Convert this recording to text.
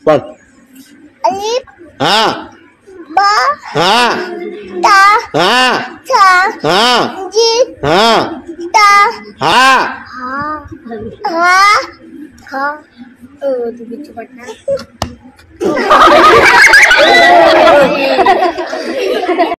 पढ़। अलिफ हाँ बा हाँ ता हाँ था हाँ जीम हाँ ता हाँ हाँ हाँ हाँ तू बीच पढ़ना